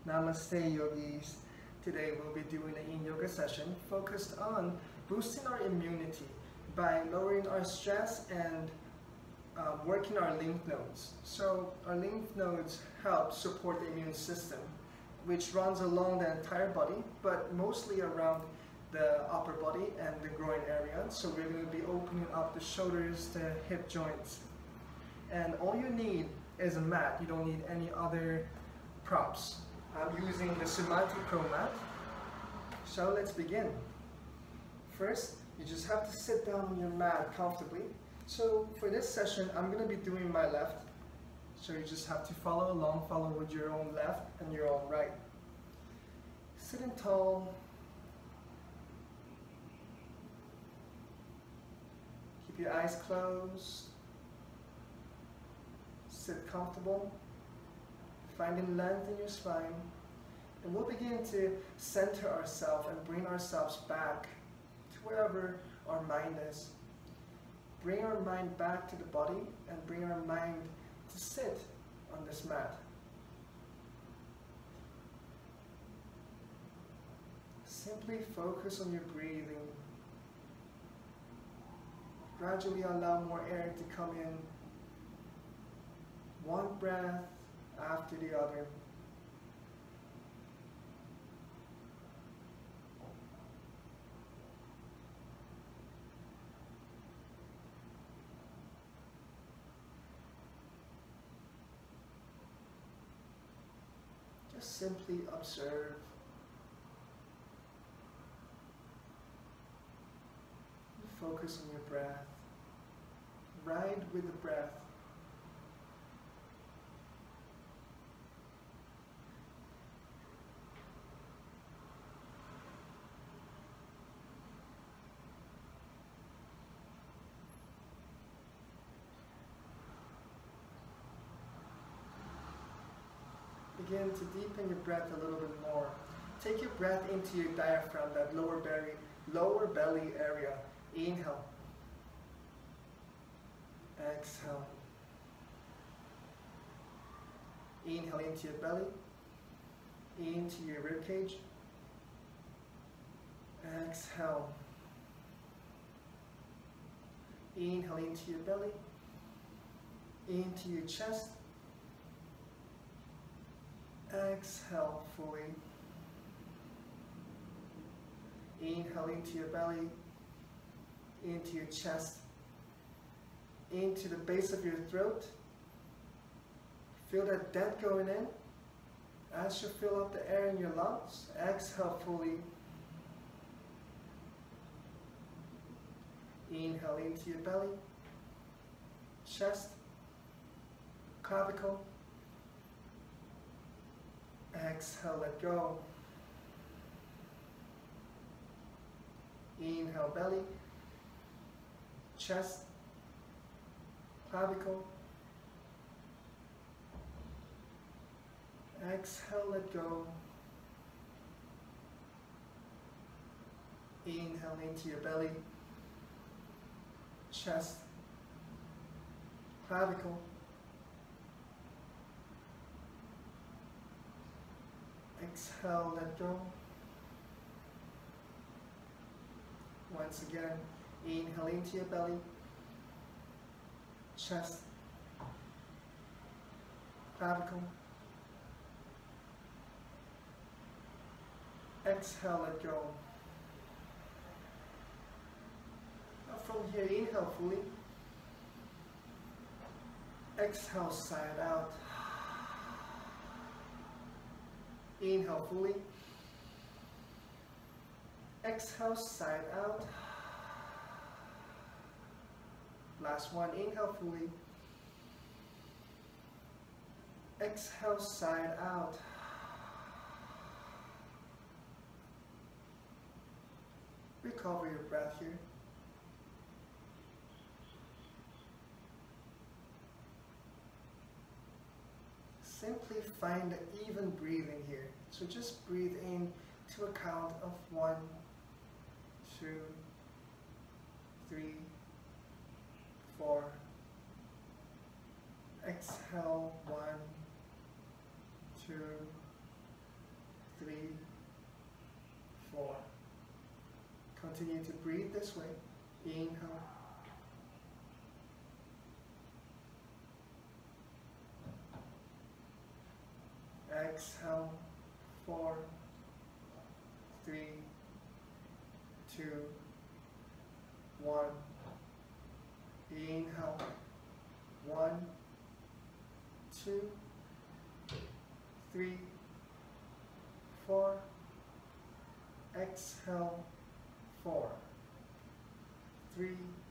Namaste yogis. Today we'll be doing a Yin Yoga session focused on boosting our immunity by lowering our stress and working our lymph nodes. So our lymph nodes help support the immune system, which runs along the entire body, but mostly around the upper body and the groin area. So we're going to be opening up the shoulders, the hip joints. And all you need is a mat. You don't need any other props. I'm using the Sumati Pro mat. So let's begin. First, you just have to sit down on your mat comfortably. So for this session, I'm going to be doing my left. So you just have to follow along, follow with your own left and your own right. Sitting tall. Keep your eyes closed. Sit comfortable. Finding length in your spine. And we'll begin to center ourselves and bring ourselves back to wherever our mind is. Bring our mind back to the body and bring our mind to sit on this mat. Simply focus on your breathing. Gradually allow more air to come in. One breath after the other. Just simply observe. Focus on your breath. Ride with the breath. Begin to deepen your breath a little bit more. Take your breath into your diaphragm, that lower belly area. Inhale. Exhale. Inhale into your belly, into your rib cage. Exhale. Inhale into your belly, into your chest. Exhale fully. Inhale into your belly, into your chest, into the base of your throat. Feel that dent going in. As you fill up the air in your lungs, exhale fully. Inhale into your belly, chest, clavicle. Exhale, let go. Inhale, belly, chest, clavicle. Exhale, let go. Inhale into your belly, chest, clavicle. Exhale, let go. Once again, inhale into your belly, chest, clavicle. Exhale, let go. Now from here, inhale fully. Exhale, side out. Inhale fully. Exhale, side out. Last one, inhale fully. Exhale, side out. Recover your breath here. Simply find even breathing here. So just breathe in to a count of 1, 2, 3, 4. Exhale, 1, 2, 3, 4. Continue to breathe this way. Inhale. Exhale. 4, 3, 2, 1. Inhale. 1, 2, 3, 4. Exhale. 4, 3,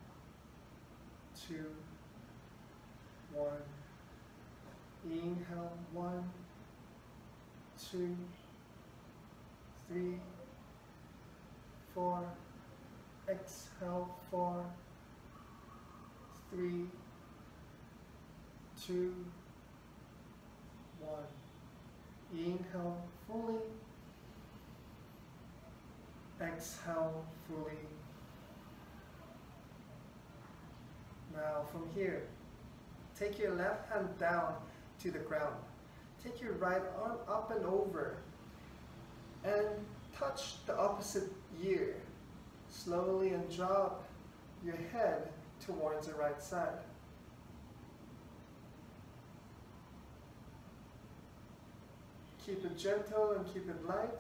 2, 1. Inhale. 1, 2, 3, 4. Exhale. 4, 3, 2, 1. Inhale fully. Exhale fully. Now from here, take your left hand down to the ground. Take your right arm up and over and touch the opposite ear. Slowly and drop your head towards the right side. Keep it gentle and keep it light.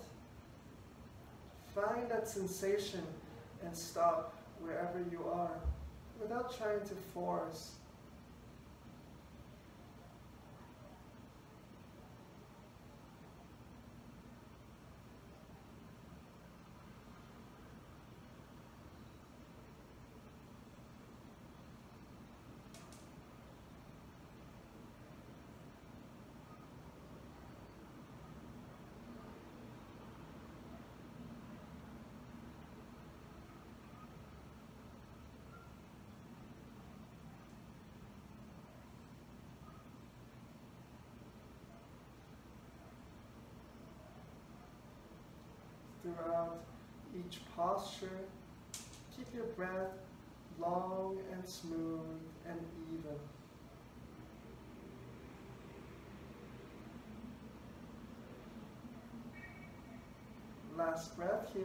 Find that sensation and stop wherever you are without trying to force. Throughout each posture, keep your breath long and smooth and even. Last breath here.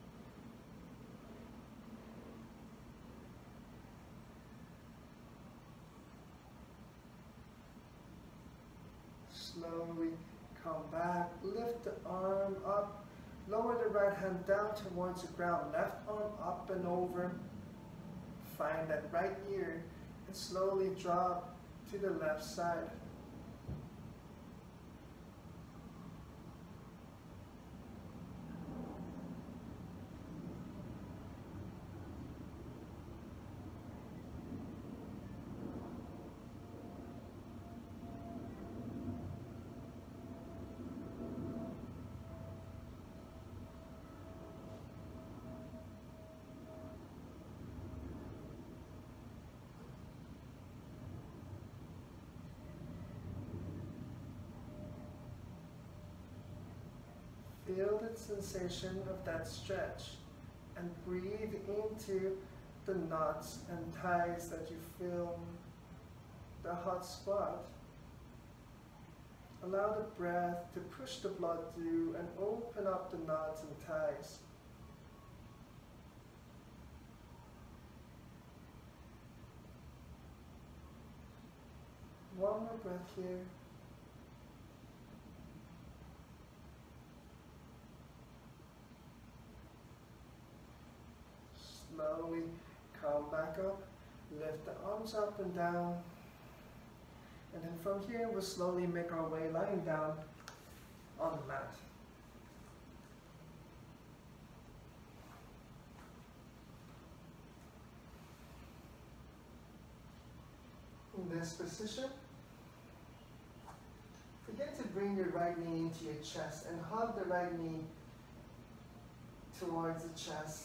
Slowly come back, lift the arm up. Lower the right hand down towards the ground, left arm up and over. Find that right ear and slowly drop to the left side. Feel the sensation of that stretch and breathe into the knots and ties that you feel, the hot spot. Allow the breath to push the blood through and open up the knots and ties. One more breath here. Slowly come back up, lift the arms up and down, and then from here we'll slowly make our way lying down on the mat. In this position, begin to bring your right knee into your chest and hug the right knee towards the chest.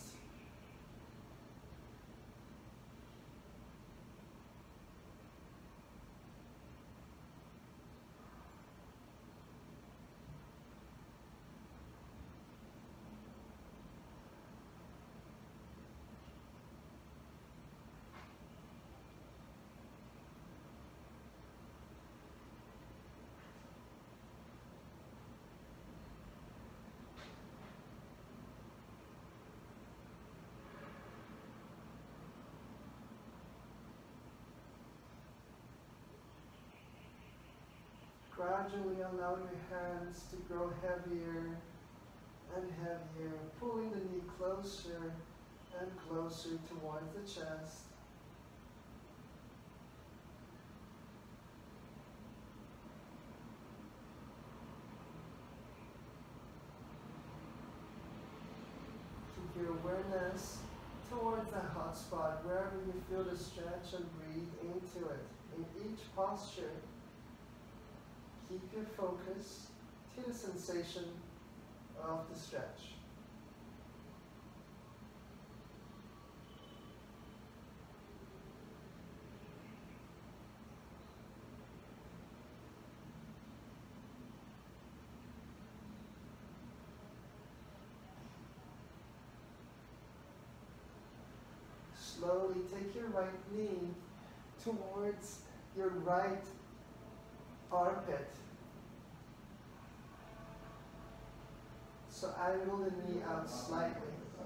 Gradually allow your hands to grow heavier and heavier, pulling the knee closer and closer towards the chest. Keep your awareness towards the hot spot, wherever you feel the stretch, and breathe into it. In each posture, keep your focus to the sensation of the stretch. Slowly take your right knee towards your right armpit. So angle the knee out slightly.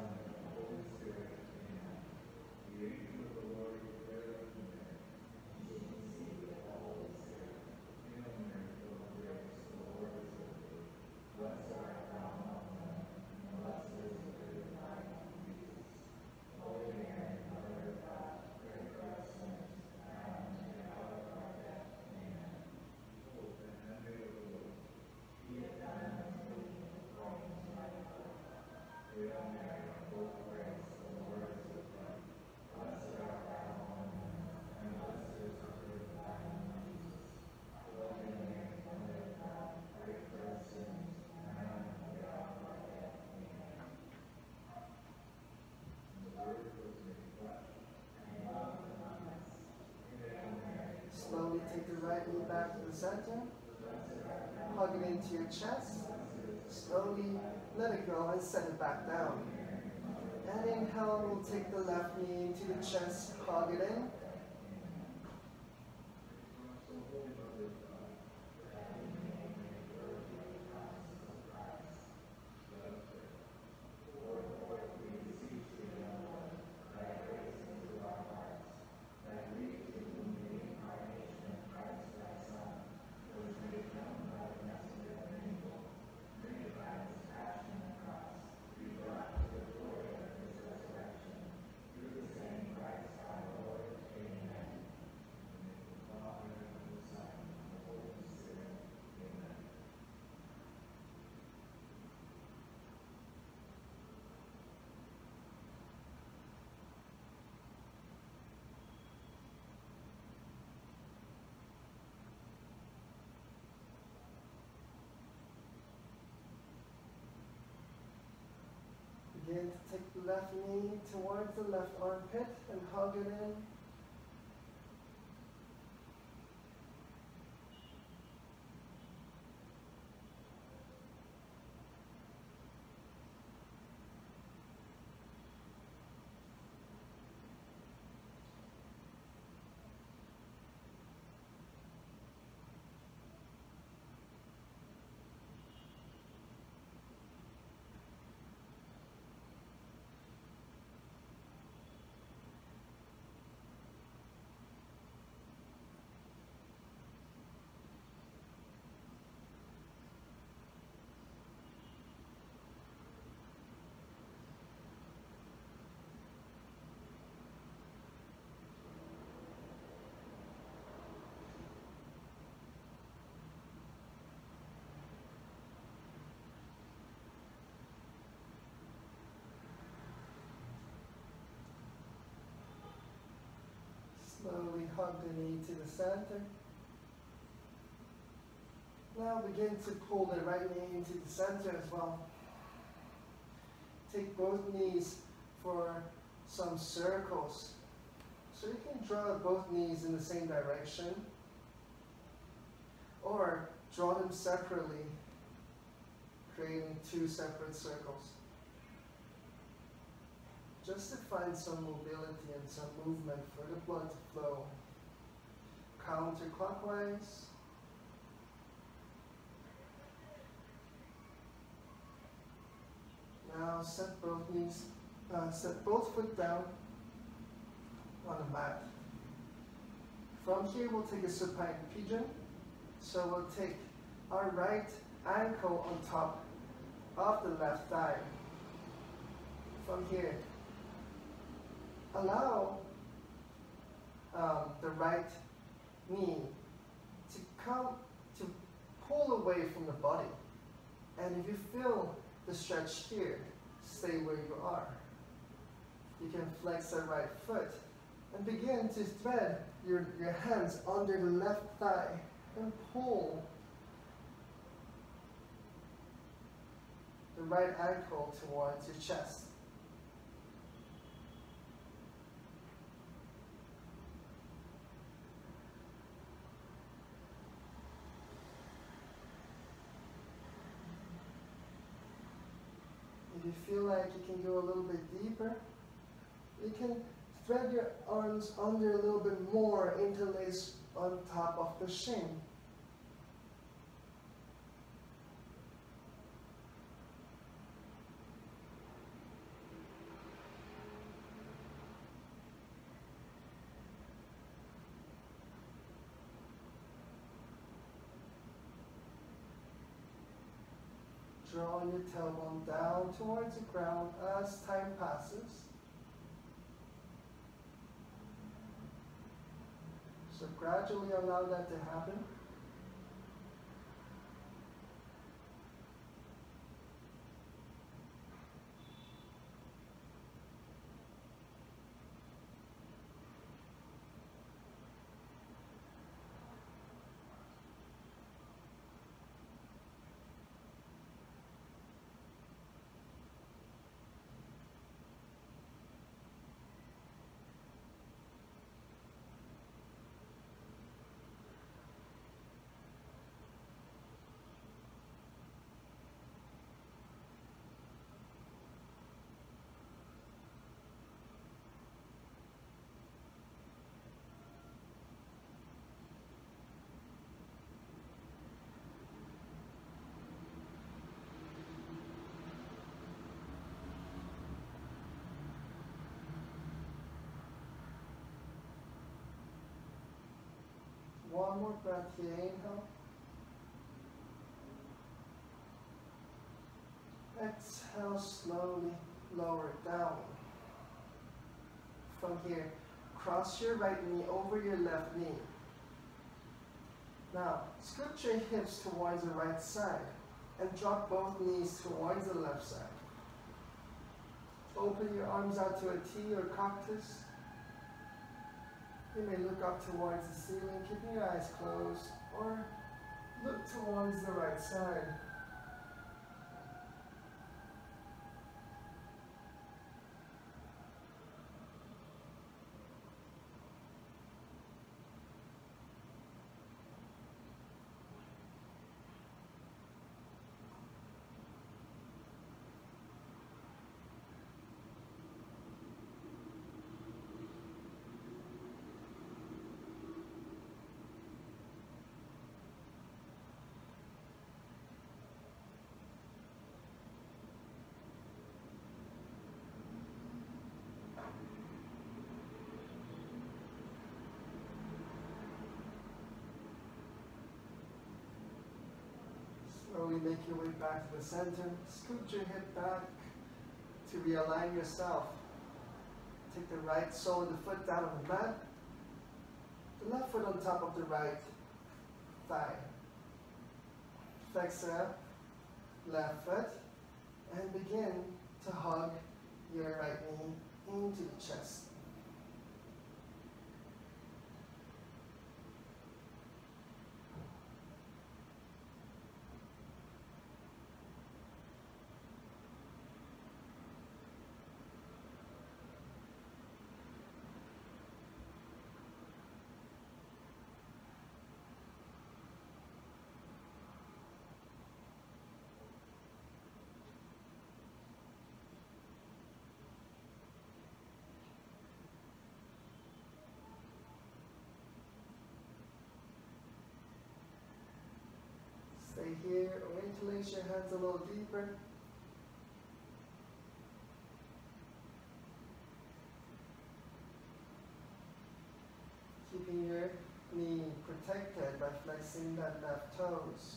Slowly take the right knee back to the center. Hug it into your chest. Slowly let it go and set it back down. And inhale, we'll take the left knee into the chest, hug it in. Begin to take the left knee towards the left armpit and hug it in. Slowly hug the knee to the center. Now begin to pull the right knee into the center as well. Take both knees for some circles. So you can draw both knees in the same direction, or draw them separately, creating two separate circles. Just to find some mobility and some movement for the blood to flow. Counterclockwise. Now set both foot down on the mat. From here we'll take a supine pigeon. So we'll take our right ankle on top of the left thigh. From here, allow the right knee to pull away from the body. And if you feel the stretch here, stay where you are. You can flex the right foot and begin to thread your hands under the left thigh and pull the right ankle towards your chest. If you feel like you can go a little bit deeper, you can thread your arms under a little bit more, interlace on top of the shin. Draw your tailbone down towards the ground as time passes. So gradually allow that to happen. One more breath here, inhale. Exhale, slowly lower it down. From here, cross your right knee over your left knee. Now, scoot your hips towards the right side and drop both knees towards the left side. Open your arms out to a T or cactus. You may look up towards the ceiling, keeping your eyes closed, or look towards the right side. Slowly make your way back to the center. Scoot your hip back to realign yourself. Take the right sole of the foot down on the mat. The left foot on top of the right thigh. Flex up, left foot, and begin to hug your right knee into the chest. Stay here or interlace your hands a little deeper. Keeping your knee protected by flexing that left toes.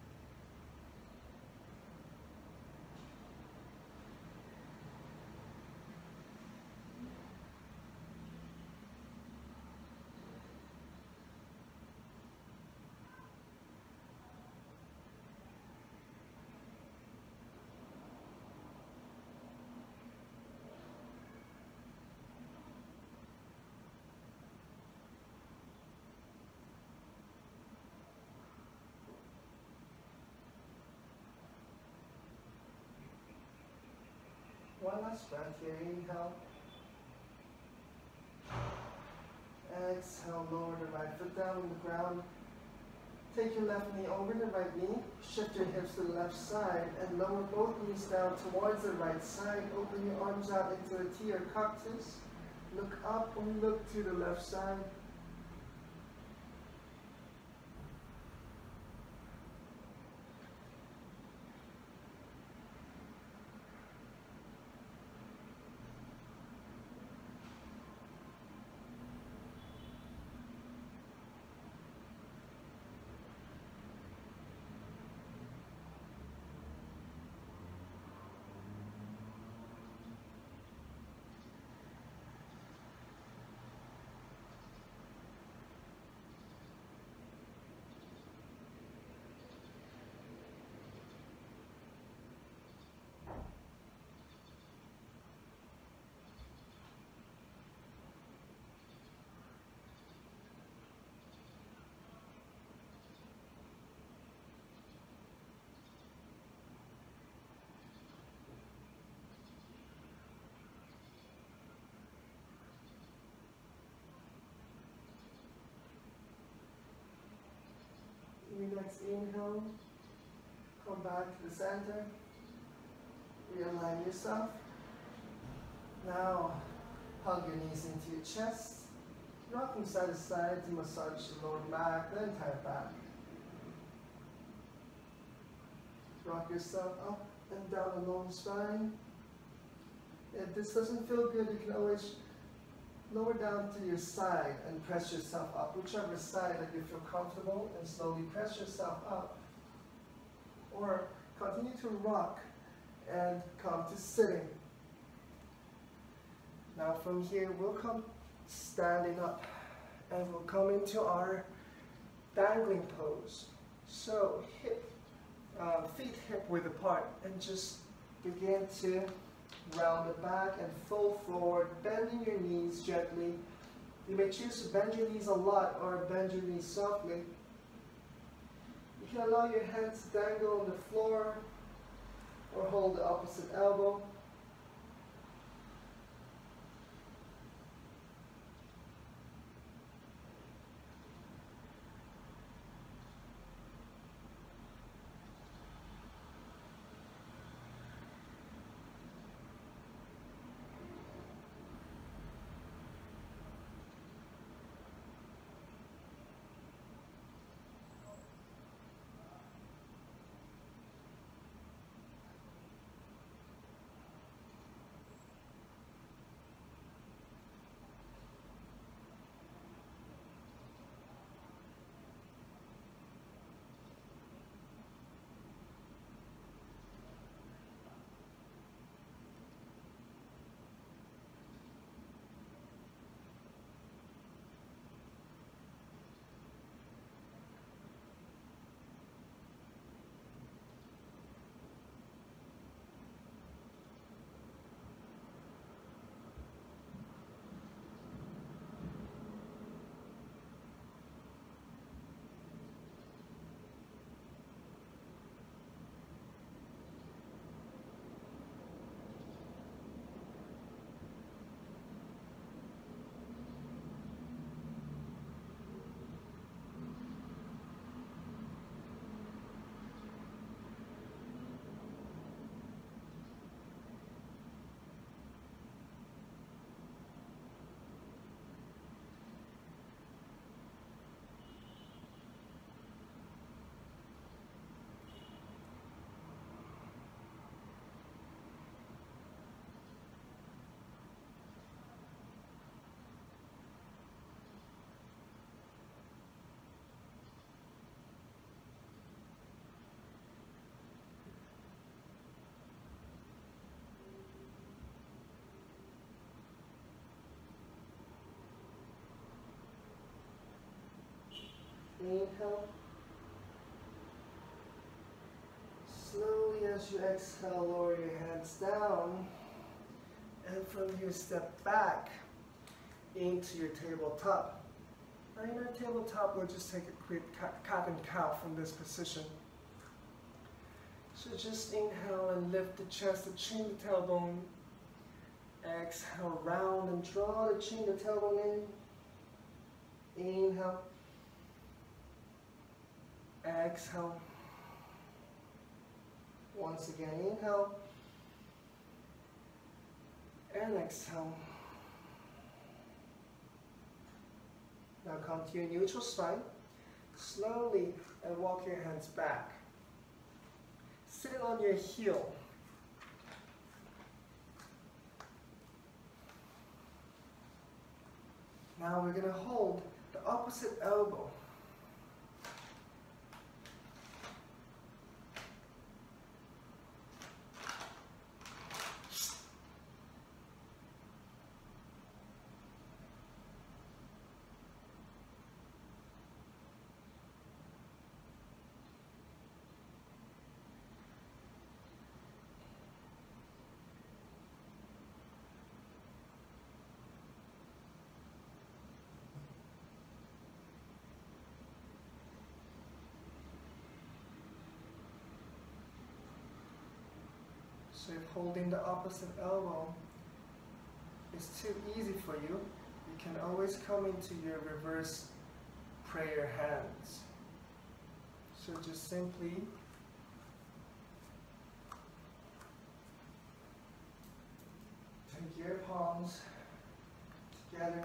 One last breath here. Inhale. Exhale, lower the right foot down on the ground. Take your left knee over the right knee. Shift your hips to the left side and lower both knees down towards the right side. Open your arms out into a T or cactus. Look up or look to the left side. Next inhale, come back to the center, realign yourself. Now hug your knees into your chest, rock from side to side to massage the lower back, the entire back. Rock yourself up and down along the spine. If this doesn't feel good, you can always lower down to your side and press yourself up, whichever side that you feel comfortable, and slowly press yourself up. Or continue to rock and come to sitting. Now from here, we'll come standing up and we'll come into our dangling pose. So feet hip width apart, and just begin to round the back and fold forward, bending your knees gently. You may choose to bend your knees a lot or bend your knees softly. You can allow your hands to dangle on the floor or hold the opposite elbow. Inhale. Slowly as you exhale, lower your hands down. And from here, step back into your tabletop. Now in our tabletop, we'll just take a quick cat and cow from this position. So just inhale and lift the chest, the chin, the tailbone. Exhale, round and draw the chin, the tailbone in. Inhale. Exhale. Once again, inhale. And exhale. Now come to your neutral spine. Slowly and walk your hands back. Sit on your heel. Now we're going to hold the opposite elbow. So if holding the opposite elbow is too easy for you, you can always come into your reverse prayer hands. So just simply take your palms together.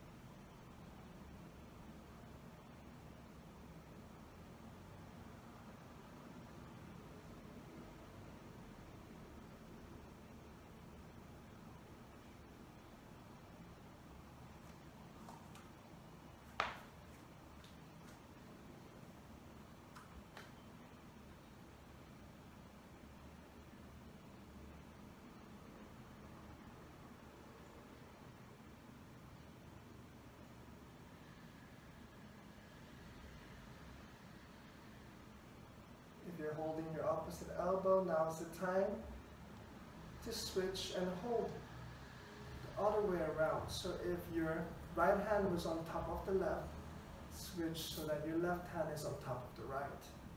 If you're holding your opposite elbow, now is the time to switch and hold the other way around. So if your right hand was on top of the left, switch so that your left hand is on top of the right.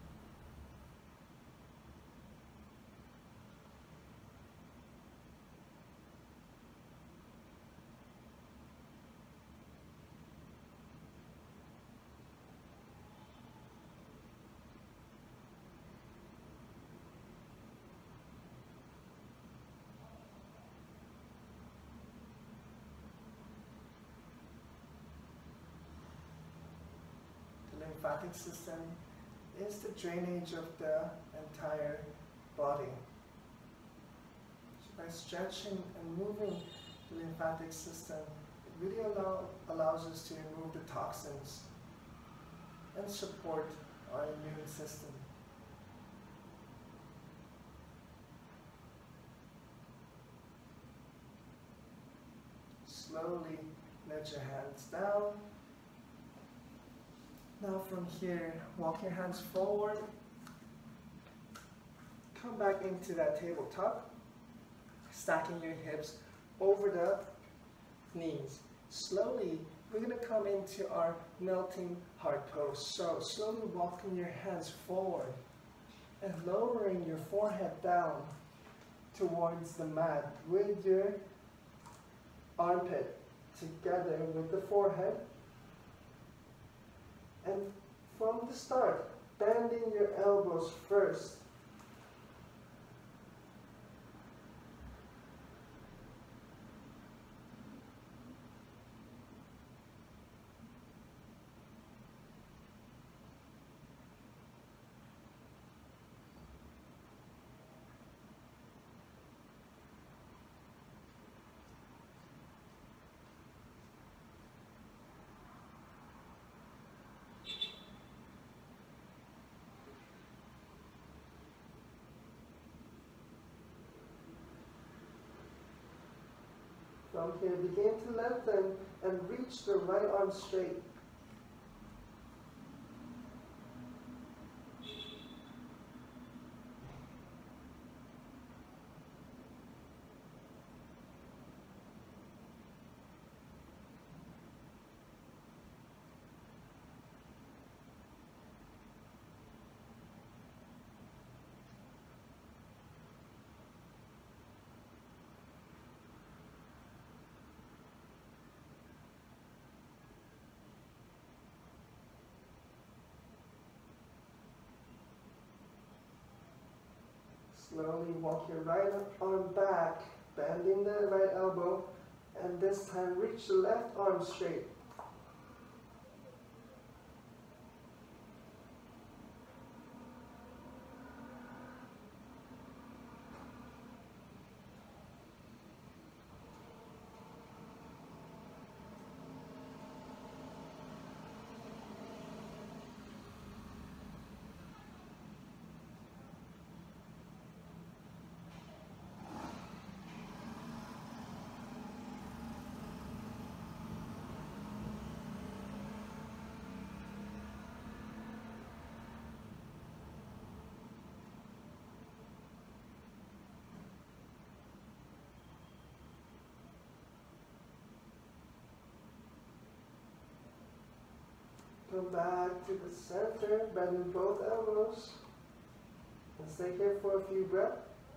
Lymphatic system is the drainage of the entire body. So by stretching and moving the lymphatic system, it really allows us to remove the toxins and support our immune system. Slowly let your hands down. Now from here, walk your hands forward. Come back into that tabletop, stacking your hips over the knees. Slowly, we're going to come into our melting heart pose. So slowly walking your hands forward and lowering your forehead down towards the mat with your armpit together with the forehead. And from the start, bending your elbows first. From here, begin to lengthen and reach the right arm straight. Slowly walk your right arm back, bending the right elbow, and this time reach the left arm straight. Go back to the center, bending both elbows, and stay here for a few breaths.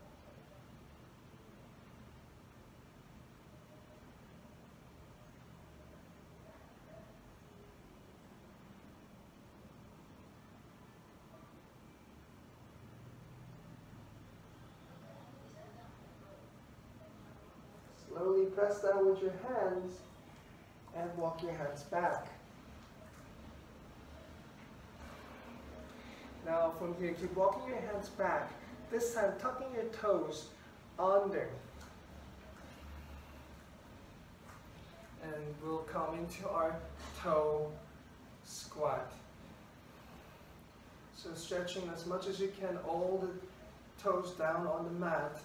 Slowly press down with your hands and walk your hands back. Now from here, keep walking your hands back. This time tucking your toes under. And we'll come into our toe squat. So stretching as much as you can, all the toes down on the mat.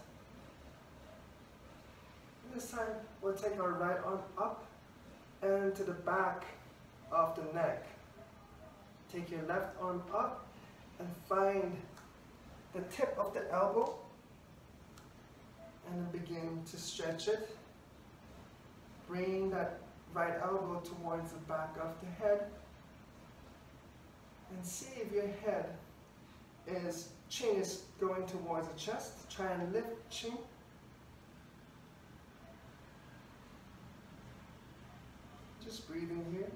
And this time we'll take our right arm up and to the back of the neck. Take your left arm up and find the tip of the elbow and then begin to stretch it. Bring that right elbow towards the back of the head and see if your chin is going towards the chest. Try and lift chin. Just breathing here.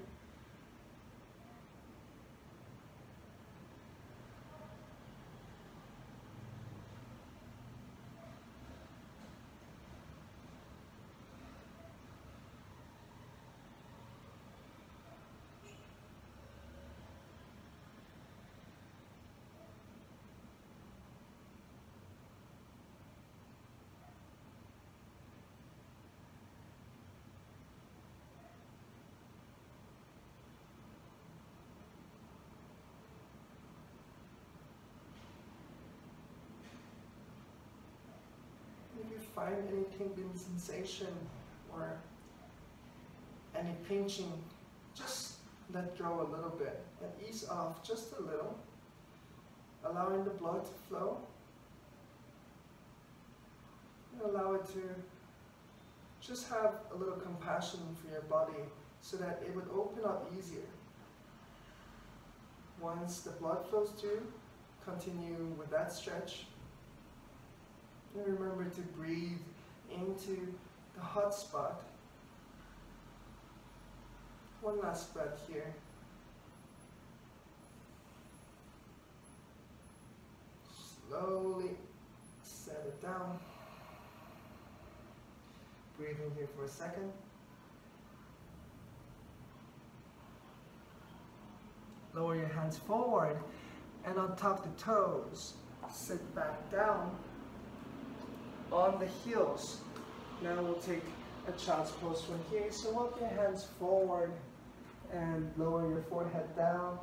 If you find any tingling sensation or any pinching, just let go a little bit and ease off just a little, allowing the blood to flow. And allow it to just have a little compassion for your body so that it would open up easier. Once the blood flows through, continue with that stretch. And remember to breathe into the hot spot. One last breath here. Slowly set it down. Breathing here for a second. Lower your hands forward and untuck the toes. Sit back down on the heels. Now we'll take a child's pose from here. So walk your hands forward and lower your forehead down.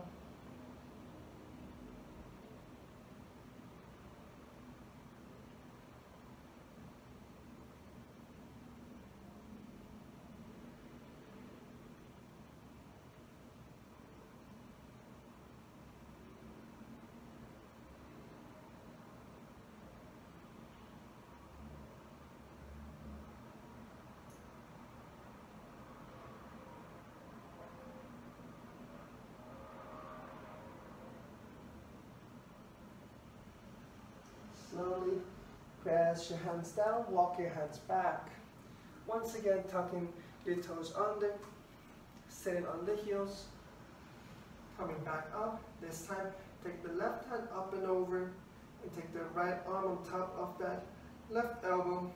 Slowly press your hands down, walk your hands back. Once again, tucking your toes under, sitting on the heels, coming back up. This time, take the left hand up and over And take the right arm on top of that left elbow.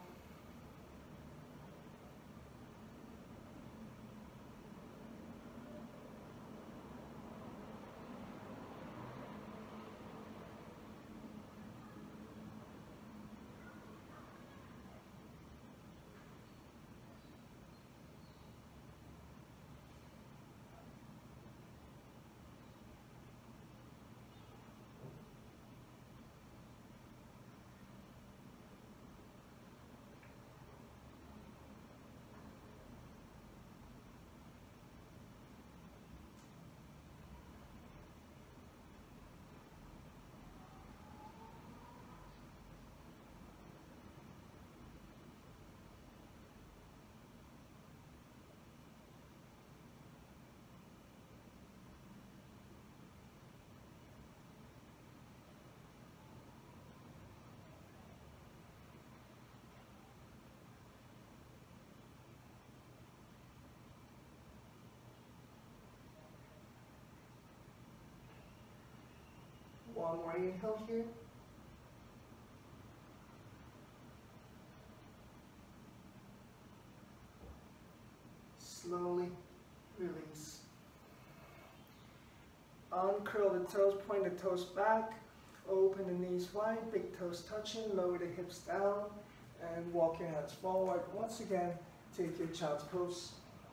One more inhale here. Slowly release. Uncurl the toes, point the toes back, open the knees wide, big toes touching, lower the hips down, and walk your hands forward. Once again, take your child's pose.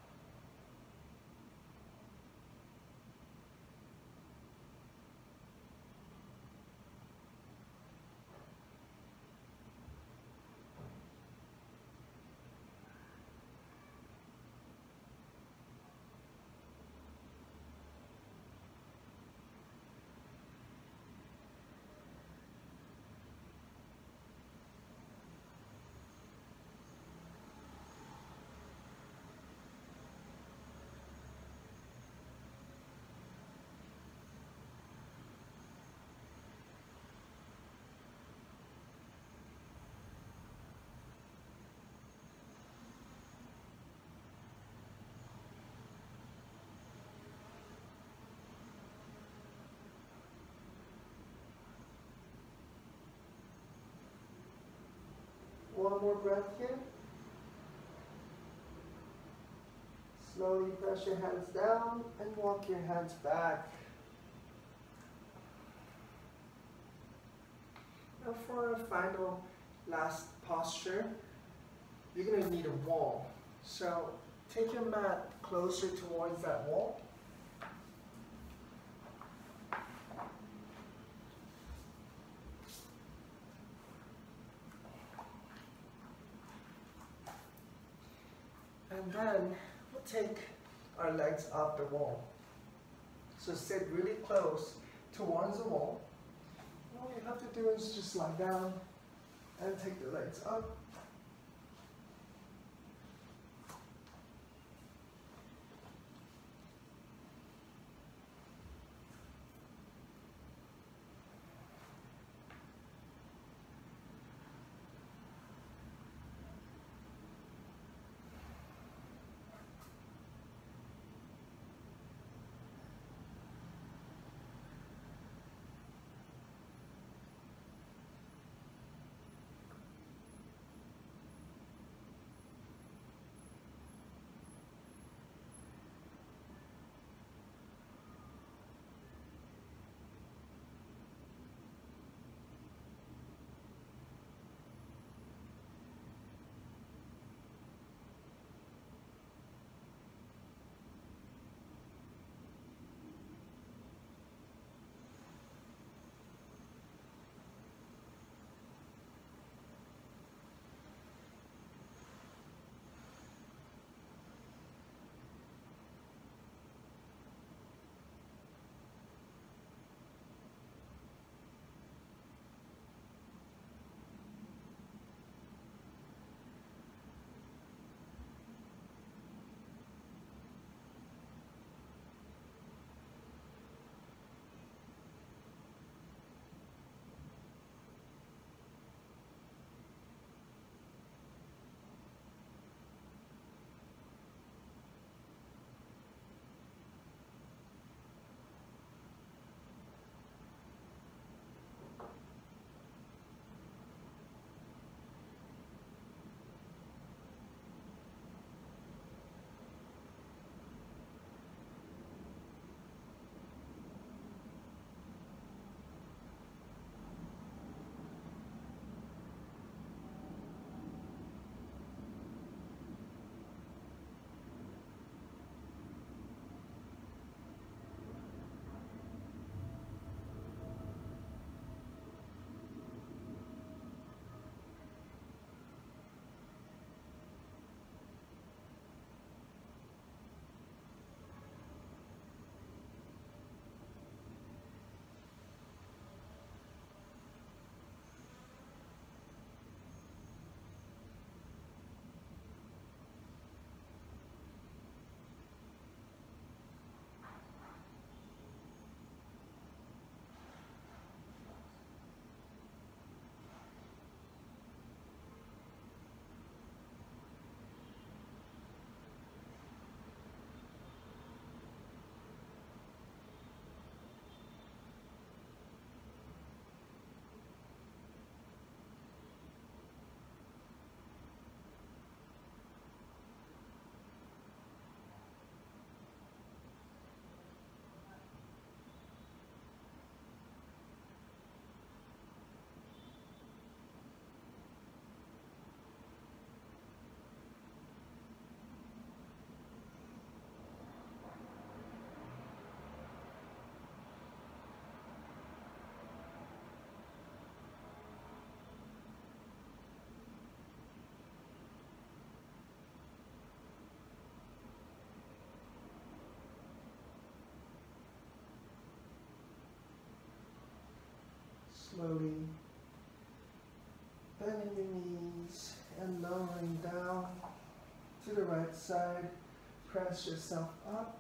One more breath here. Slowly press your hands down and walk your hands back. Now for our final last posture, you're going to need a wall. So take your mat closer towards that wall. And then we'll take our legs off the wall. So sit really close towards the wall. All you have to do is just lie down and take the legs up. Slowly bending your knees and lowering down to the right side. Press yourself up.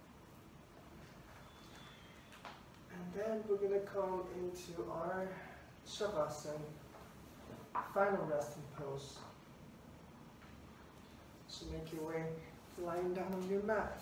And then we're going to come into our Shavasana, final resting pose. So make your way lying down on your mat.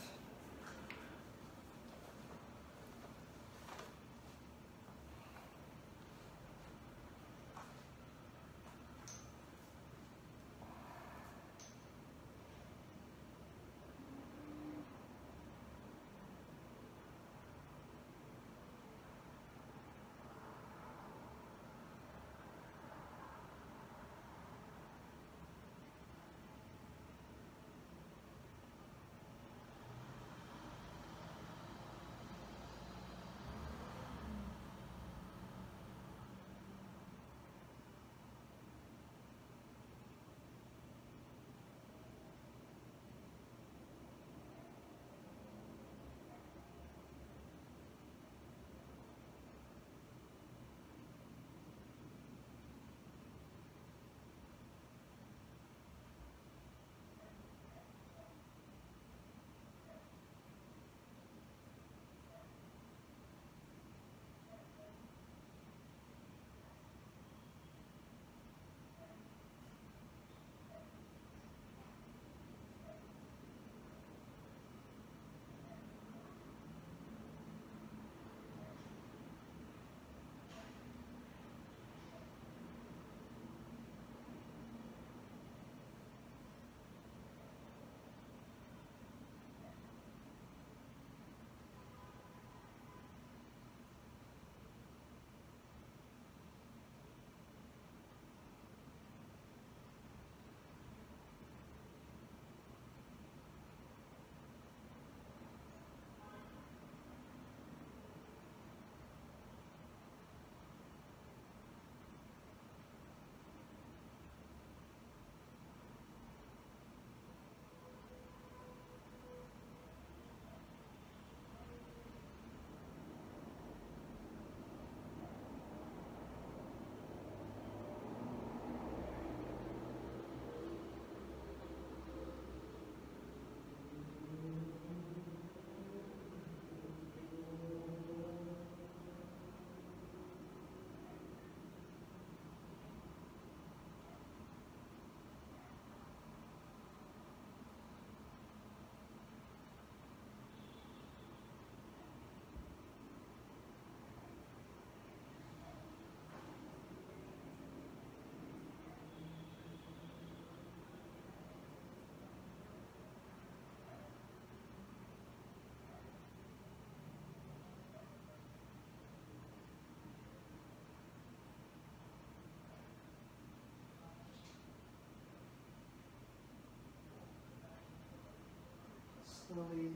Slowly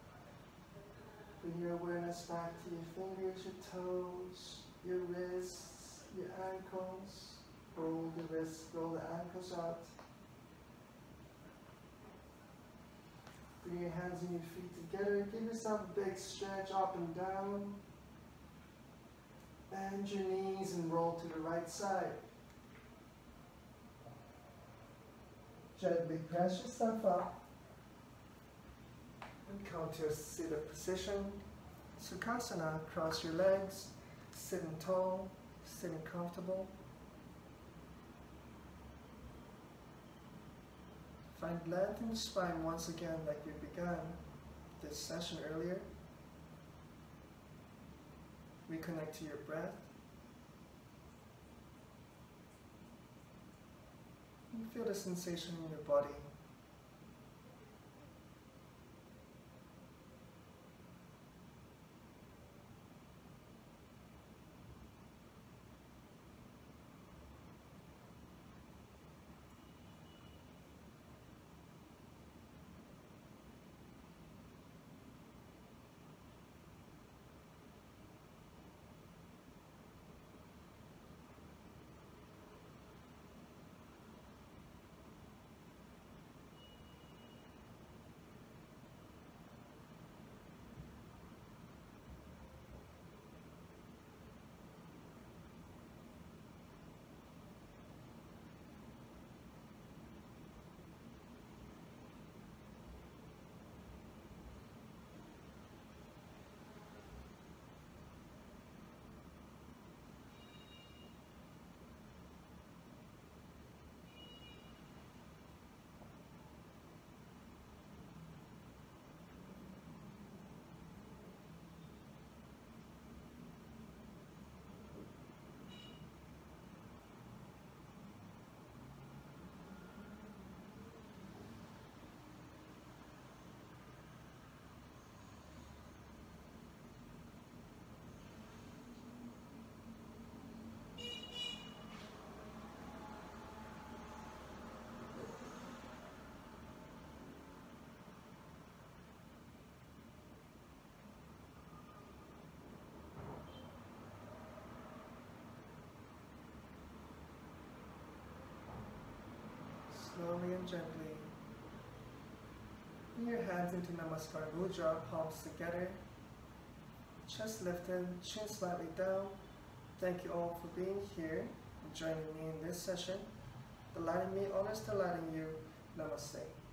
bring your awareness back to your fingers, your toes, your wrists, your ankles. Roll the wrists, roll the ankles out. Bring your hands and your feet together. Give yourself a big stretch up and down. Bend your knees and roll to the right side. Gently press yourself up. And come to a seated position. Sukhasana, cross your legs, sitting tall, sitting comfortable. Find length in the spine once again like we began this session earlier. Reconnect to your breath. And feel the sensation in your body. slowly and gently. Bring your hands into Namaskar Mudra, palms together, chest lifted, chin slightly down. Thank you all for being here and joining me in this session. The light in me honors the light in you. Namaste.